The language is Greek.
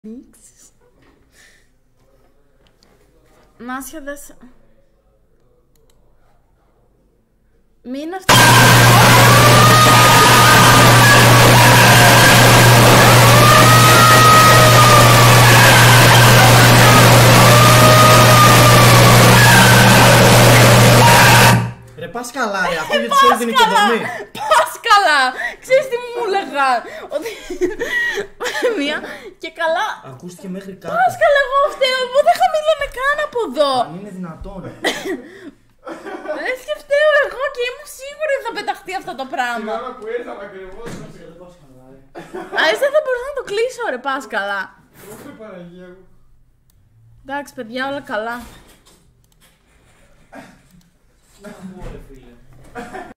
ανοίξεις. Μάσια δες. Μην αυτή. Ρε πας καλά ρε, αυτή της όλη την οικοδομή. Πας καλά. Ξέρεις τι μου λέγαν? Ότι μία και καλά. Ακούστηκε μέχρι κάτω. Πας καλά, εγώ φταίω. Εγώ δεν χαμηλώνε καν από εδώ. Αν είναι δυνατόν. Λες και φταίω εγώ και ήμουν σίγουρη ότι θα πεταχτεί αυτό το πράγμα. Την ώρα που ήρθαμε ακριβώς. Άρα δεν θα μπορούσα να το κλείσω ρε, πας καλά. Όχι Παναγία μου. Εντάξει παιδιά, όλα καλά. Να μου ρε φίλε.